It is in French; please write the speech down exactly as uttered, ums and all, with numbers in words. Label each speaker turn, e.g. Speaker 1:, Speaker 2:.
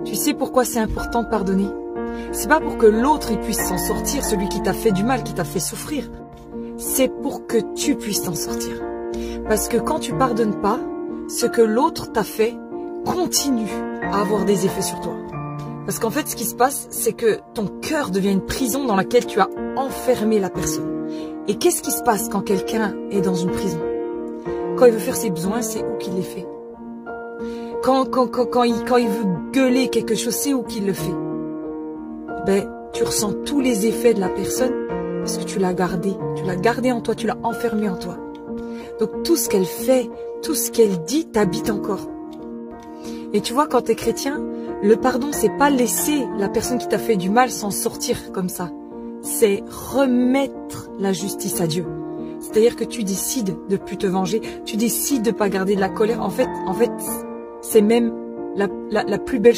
Speaker 1: Tu sais pourquoi c'est important de pardonner? C'est pas pour que l'autre il puisse s'en sortir, celui qui t'a fait du mal, qui t'a fait souffrir. C'est pour que tu puisses t'en sortir. Parce que quand tu pardonnes pas, ce que l'autre t'a fait continue à avoir des effets sur toi. Parce qu'en fait, ce qui se passe, c'est que ton cœur devient une prison dans laquelle tu as enfermé la personne. Et qu'est-ce qui se passe quand quelqu'un est dans une prison? Quand il veut faire ses besoins, c'est où qu'il les fait. Quand, quand, quand, quand, il, quand il veut gueuler quelque chose, c'est où qu'il le fait. Ben, tu ressens tous les effets de la personne parce que tu l'as gardé. Tu l'as gardé en toi, tu l'as enfermé en toi. Donc tout ce qu'elle fait, tout ce qu'elle dit t'habite encore. Et tu vois, quand tu es chrétien, le pardon, c'est pas laisser la personne qui t'a fait du mal s'en sortir comme ça. C'est remettre la justice à Dieu. C'est-à-dire que tu décides de plus te venger, tu décides de pas garder de la colère. En fait, en fait, c'est même la, la, la plus belle